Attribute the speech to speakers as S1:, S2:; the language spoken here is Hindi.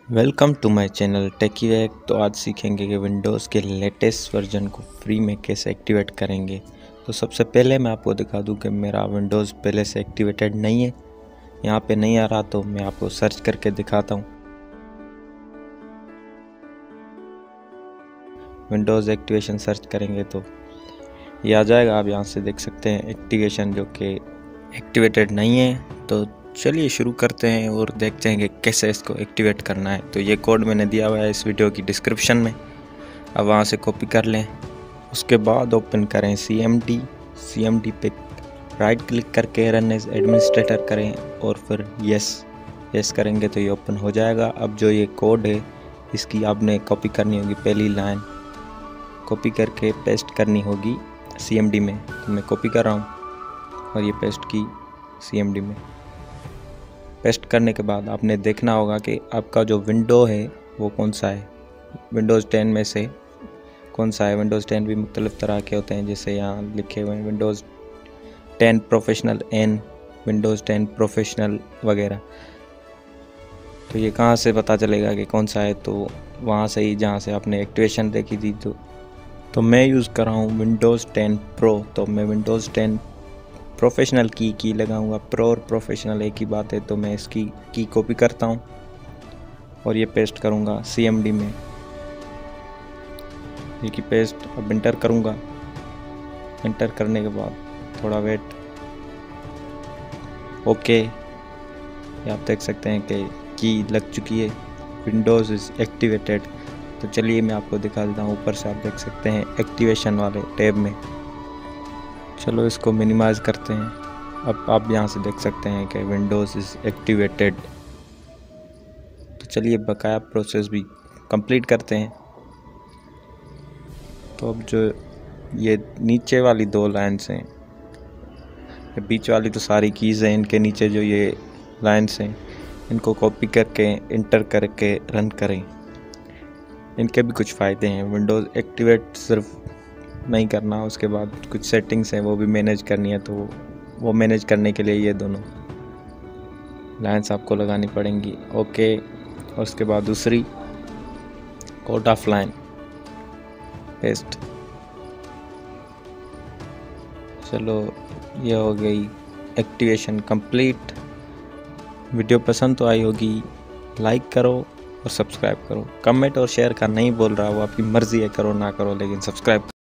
S1: वेलकम टू माय चैनल टेकी वैक। तो आज सीखेंगे कि विंडोज़ के लेटेस्ट वर्जन को फ्री में कैसे एक्टिवेट करेंगे। तो सबसे पहले मैं आपको दिखा दूं कि मेरा विंडोज़ पहले से एक्टिवेटेड नहीं है, यहाँ पे नहीं आ रहा, तो मैं आपको सर्च करके दिखाता हूँ। विंडोज़ एक्टिवेशन सर्च करेंगे तो ये आ जाएगा। आप यहाँ से देख सकते हैं एक्टिवेशन जो कि एक्टिवेटेड नहीं है। तो चलिए शुरू करते हैं और देखते हैं कि कैसे इसको एक्टिवेट करना है। तो ये कोड मैंने दिया हुआ है इस वीडियो की डिस्क्रिप्शन में, अब वहाँ से कॉपी कर लें। उसके बाद ओपन करें CMD पे राइट क्लिक करके रन एज एडमिनिस्ट्रेटर करें और फिर यस करेंगे तो ये ओपन हो जाएगा। अब जो ये कोड है इसकी आपने कॉपी करनी होगी, पहली लाइन कॉपी करके पेस्ट करनी होगी CMD में। तो मैं कॉपी कर रहा हूँ और ये पेस्ट की CMD में। पेस्ट करने के बाद आपने देखना होगा कि आपका जो विंडो है वो कौन सा है, विंडोज़ 10 में से कौन सा है। विंडोज़ 10 भी मुख्तलिफ़ तरह के होते हैं, जैसे यहाँ लिखे हुए हैं Windows 10 professional N, Windows 10 professional वगैरह। तो ये कहाँ से पता चलेगा कि कौन सा है? तो वहाँ से ही जहाँ से आपने एक्टिवेशन देखी थी। तो मैं यूज़ कर रहा हूँ विंडोज़ 10 प्रो। तो मैं विंडोज़ 10 प्रोफेशनल की लगाऊंगा। प्रो और प्रोफेशनल एक ही बात है। तो मैं इसकी की कॉपी करता हूँ और ये पेस्ट करूँगा CMD में। ये की पेस्ट अब इंटर करूँगा। इंटर करने के बाद थोड़ा वेट, ओके, आप देख सकते हैं कि की लग चुकी है, विंडोज़ इज़ एक्टिवेटेड। तो चलिए मैं आपको दिखा देता हूँ। ऊपर से आप देख सकते हैं एक्टिवेशन वाले टैब में। चलो इसको मिनिमाइज़ करते हैं। अब आप यहाँ से देख सकते हैं कि विंडोज़ इज़ एक्टिवेटेड। तो चलिए बकाया प्रोसेस भी कंप्लीट करते हैं। तो अब जो ये नीचे वाली दो लाइन्स हैं, बीच वाली तो सारी कीज़ हैं, इनके नीचे जो ये लाइन्स हैं इनको कॉपी करके इंटर करके रन करें। इनके भी कुछ फ़ायदे हैं। विंडोज़ एक्टिवेट सिर्फ नहीं करना, उसके बाद कुछ सेटिंग्स हैं वो भी मैनेज करनी है। तो वो मैनेज करने के लिए ये दोनों लाइन्स आपको लगानी पड़ेंगी, ओके। और उसके बाद दूसरी कोड ऑफ लाइन पेस्ट। चलो ये हो गई एक्टिवेशन कंप्लीट। वीडियो पसंद तो आई होगी, लाइक करो और सब्सक्राइब करो। कमेंट और शेयर का नहीं बोल रहा, वो आपकी मर्ज़ी है, करो ना करो, लेकिन सब्सक्राइब